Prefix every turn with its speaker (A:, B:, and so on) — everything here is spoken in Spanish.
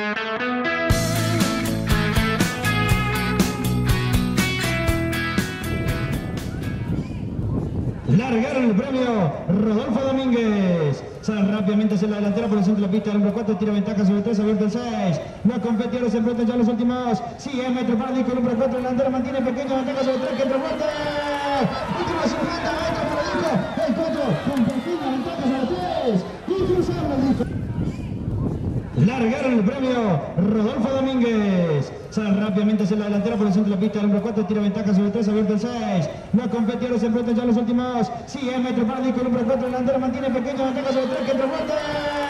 A: Largaron el premio Rodolfo Domínguez. Sale rápidamente hacia la delantera por el centro de la pista. El número 4 tira ventaja sobre 3, abierto el 6. Los competidores se enfrentan ya los últimos 100 metros para el disco. El número 4 delantero mantiene pequeña ventaja sobre 3, que entra fuerte. Últimos 50 metros para el disco. El 4 con pequeña ventaja sobre 3. Y cruzando el disco. Largaron el premio Rodolfo Domínguez. Sale rápidamente hacia la delantera por el centro de la pista. El número 4 tira ventaja sobre 3, abierto el 6. Los competidores se enfrentan ya los últimos 100 metros para el disco. El número 4 delantero mantiene pequeña ventaja sobre 3, que entra fuerte.